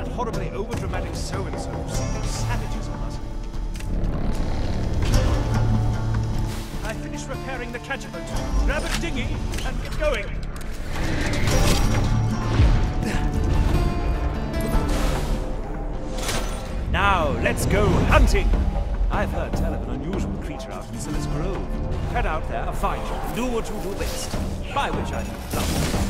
that horribly overdramatic so-and-so. Savages on us. I finished repairing the catapult. Grab a dinghy and get going. Now, let's go hunting! I've heard tell of an unusual creature out in Silas Grove. Head out there, find it, and do what you do best. By which I mean love.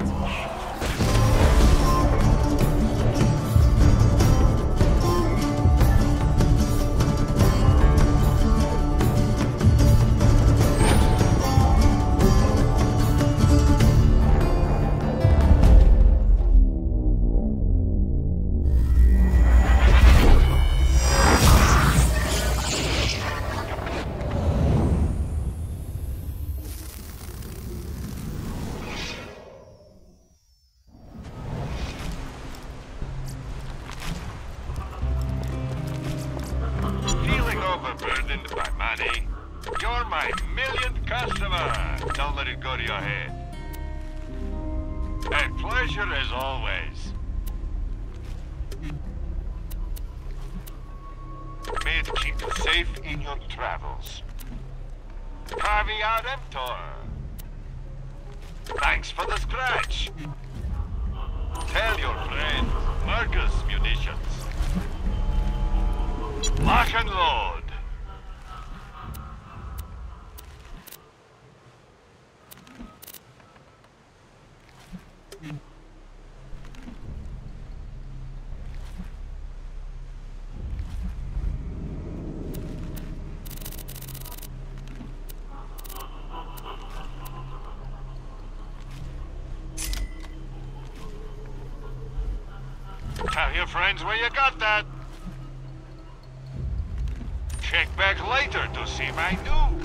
Overburdened by money? You're my millionth customer. Don't let it go to your head. A pleasure as always. May it keep you safe in your travels. Caveat emptor. Thanks for the scratch. Tell your friend, Marcus Munitions. Lock and load. Tell your friends where you got that. Check back later to see my new.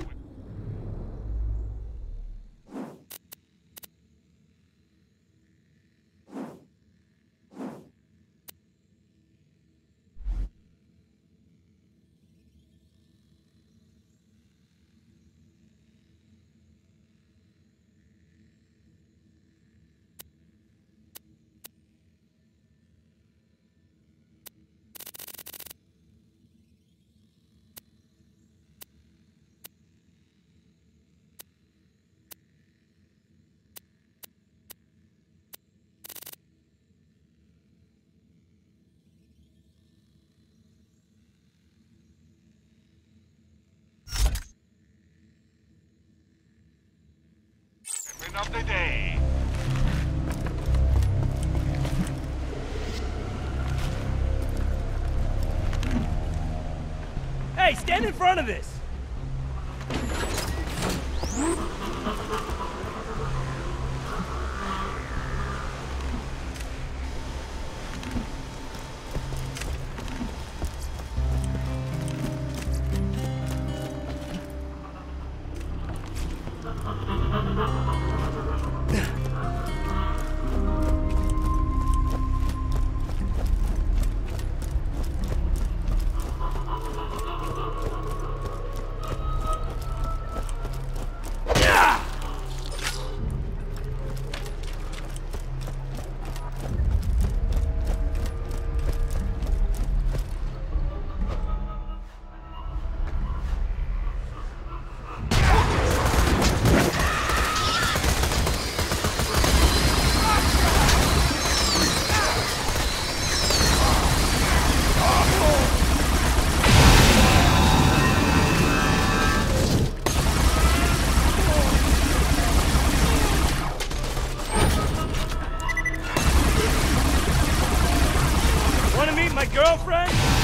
Of the day. Hey, stand in front of this! My girlfriend?